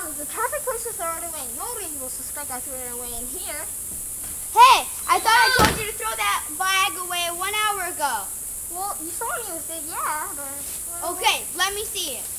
the perfect place to throw it away. Nobody will suspect I threw it away in here. Hey, I thought I told you to throw that bag away 1 hour ago. Well, you saw me with it, yeah, but... Okay, let me see it.